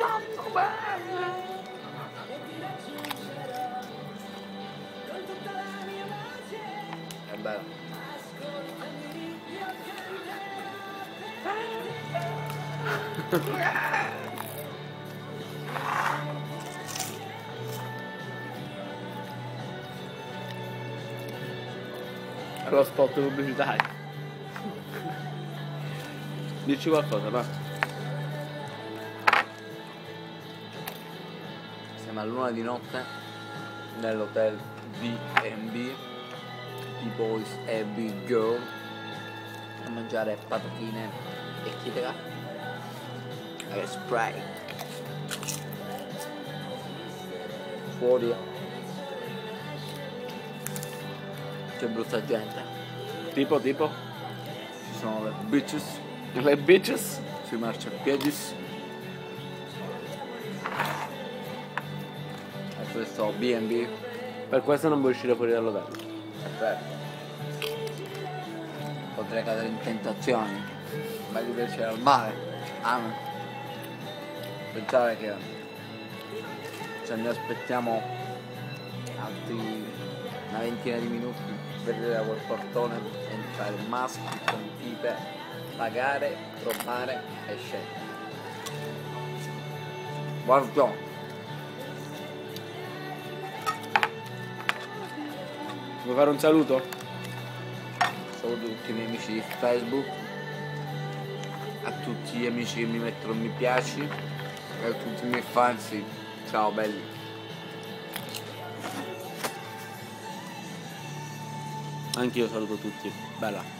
troppo bella. È bella. Lo spot pubblicitario. Dici qualcosa, va. Siamo all'una di notte nell'hotel B&B, The Boys e Big Girl, a mangiare patatine e chitera e spray. Fuori c'è brutta gente, Tipo. ci sono le bitches Le bitches. sui marciapiedi e questo B&B Per questo non vuoi uscire fuori dall'hotel. è vero. Potrei cadere in tentazioni, ma di piacere al mare. Pensare che se ne aspettiamo altri una ventina di minuti per vedere a quel portone, entrare maschi con pipe, pagare, trovare e scendere. Guarda, Vuoi fare un saluto? saluto tutti i miei amici di Facebook, a tutti gli amici che mi mettono mi piaci e a tutti i miei fans. Ciao belli. Anch'io saluto tutti. Bella.